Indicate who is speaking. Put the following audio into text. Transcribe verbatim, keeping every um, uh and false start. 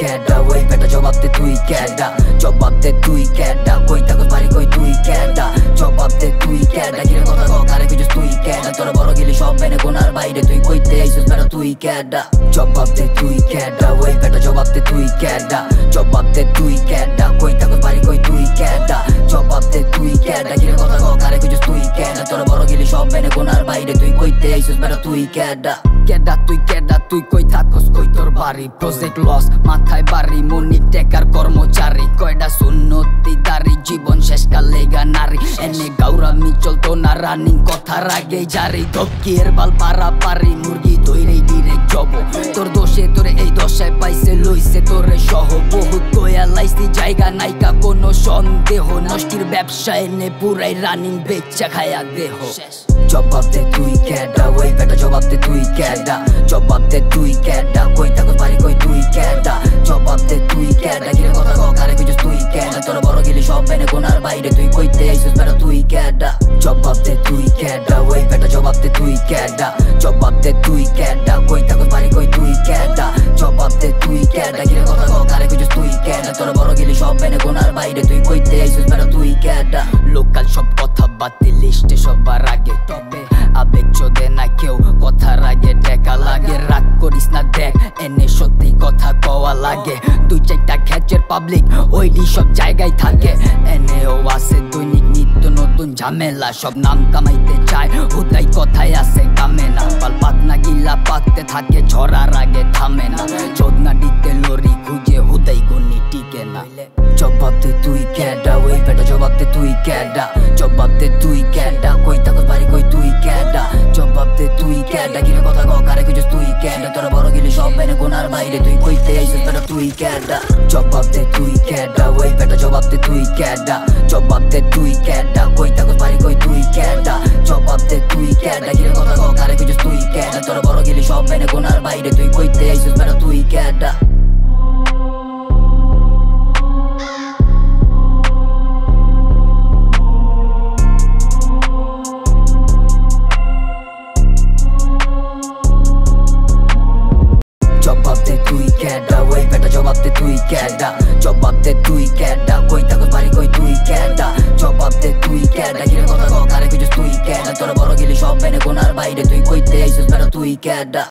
Speaker 1: কেডা ওই বেটা জবাব দে তুই কেডা জবাব দে তুই কেডা কই থাকস বাড়ি কই তুই কেডা জবাব দে তুই কেডা কিরে কথা কও কারে কইছস তুই কেডা তোর বড় গেলি সব মেনে গোনার বাইরে তুই কইতে আইছস বেটা তুই কেডা জবাব দে তুই কেডা ওই বেটা জবাব দে তুই কেডা জবাব দে তুই কেডা কই থাকস বাড়ি কই তুই কেডা জবাব দে তুই কেডা কিরে কথা কও কারে কইছস তুই কেডা তোর বড় গেলি সব মেনে গোনার বাইরে তুই কইতে আইছস বেটা তুই কেডা কেডা তুই কেডা তুই কই থাকস কই তোর বাড়ি প্রজেক্ট লস মাথায় বাড়ি মনি টেকার কর্মচারী কয়ডা সুন্নতি দাড়ি জীবন শেষ কালে গা নারী এনে গাউরামি চলতো না রানিং কথার আগে জারি ধপকির বাল পারা পারি মুরগি ধইরে ডিরেক্ট জব তোর দোষে তোরে এই দশায় পাইছে লইছে তোরে সহ বহুত কয়া লাইছি জায়গা নাইকা কোনো সন্দেহ নষ্টির ব্যবসা এনে পুরাই রানিং বেচা খায়া দেহ জবাব দে তুই কেডা ওই বেটা জবাব দে তুই কেডা জবাব দে তুই কেডা কই থাকস বাড়ি কই তুই কেডা জবাব দে তুই কেডা কিরে কথা কও কারে কইছস তুই কেডা তোর বড় গেলি সব মেনে গোনার বাইরে তুই কইতে আইছস বেটা তুই কেডা জবাব দে তুই কেডা ওই বেটা জবাব দে তুই কেডা জবাব দে তুই কেডা কই থাকস বাড়ি কই তুই কেডা জবাব দে তুই কেডা কিরে কথা কও কারে কইছস তুই কেডা তোর বড় গেলি সব মেনে গোনার বাইরে তুই কইতে আইছস বেটা তুই কেডা লোকাল সব কথা বাতিল লিস্টে সবার আগে তবে আবেগ চোদে না কেউ কথার আগে টেকা লাগে রাগ করিস না দেখ এনে সত্যি কথা কওয়া লাগে দুই চারটা খ্যাচের পাবলিক ওইডি সব জায়গায় থাকে এনেও আছে দৈনিক নিত্য নতুন ঝামেলা সব নাম কামাইতে চায় হুদাই কথায় আছে কামে না পাল পাতনা গিলা পাকতে থাকে ঝরার আগে থামে না চোদনা দিতে লরি খুঁজে হুদাই গনি টিকে না জবাব দে তুই কেডা ওই বেটা জবাব দে তুই কেডা জবাব দে তুই কেডা কই থাকস বাড়ি কই তুই কেডা জবাব দে তুই কেডা কিরে কথা কও কারে কইছস তুই কেডা তোর বড় গেলি সব মেনে গোনার বাইরে তুই কইতে আইছস বেটা তুই কেডা জবাব দে তুই কেডা ওই বেটা জবাব দে তুই কেডা জবাব দে তুই কেডা কই থাকস বাড়ি কই তুই কেডা জবাব দে তুই কেডা কিরে কথা কও কারে কইছস তুই কেডা তোর বড় গেলি সব মেনে গোনার বাইরে তুই কইতে আইছস বেটা তুই কেডা জবাব দে তুই কেডা ওই বেটা জবাব দে তুই কেডা জবাব দে তুই কেডা কই থাকস বাড়ি কই তুই কেডা জবাব দে তুই কেডা কিরে কথা কও কারে কইছস তুই কেডা তোর বড় গেলি সব মেনে গোনার বাইরে তুই কইতে আইছস বেটা তুই কেডা।